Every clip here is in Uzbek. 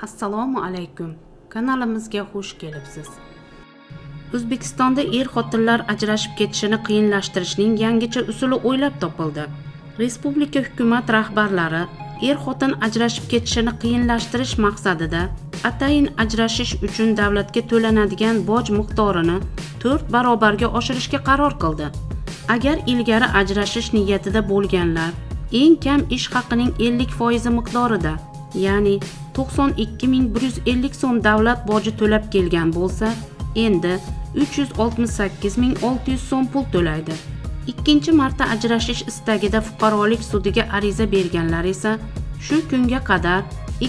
Assalomu alaykum. Kanalimizga xush kelibsiz. O'zbekistonda er-xotinlar ajrashib ketishini qiyinlashtirishning yangicha usuli o'ylab topildi. Respublika hukumat rahbarlari er-xotin ajrashib ketishini qiyinlashtirish maqsadida atayin ajrashish uchun davlatga to'lanadigan boj miqdorini 4 barobarga oshirishga qaror qildi. Agar ilgari ajrashish niyatida bo'lganlar eng kam ish haqining 50% miqdorida, ya'ni 92.150 so'm davlat boji to'lab kelgan bo'lsa, endi 368.600 so'm pul to'laydi. Ikkinchi marta ajrashish istagida fuqarolik sudiga ariza berganlar esa shu kunga qadar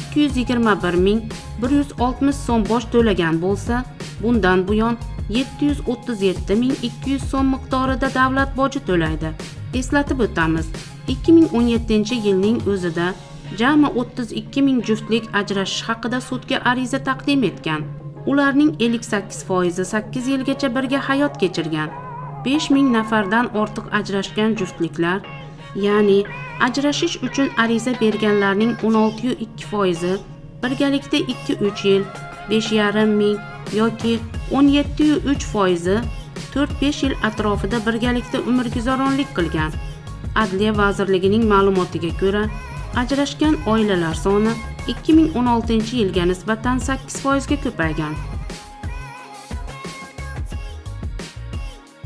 221.160 so'm boj to'lagan bo'lsa, bundan buyon 737.200 so'm miqdorida davlat boji to'laydi. Eslatib o'tamiz, 2017-yilning o'zida jami 32.000 juftlik ajrashish haqida sudga ariza taqdim etgan. Ularning 58% 8 yilgacha birga hayot kechirgan. 5.000 nafardan ortiq ajrashgan juftliklar, ya'ni ajrashish uchun ariza berganlarning 16.2% birgalikda 2-3 yil, 5.500 yoki 17.3% 4-5 yil atrofida birgalikda umrguzaronlik qilgan. Adliya vazirligining ma'lumotiga ko'ra, ajrashgan oilalar soni 2016-yilga nisbatan 8% ga ko'paygan.